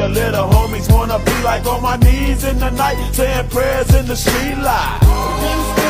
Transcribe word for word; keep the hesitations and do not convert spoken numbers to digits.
your little homies wanna be like on my knees in the night, saying prayers in the street light.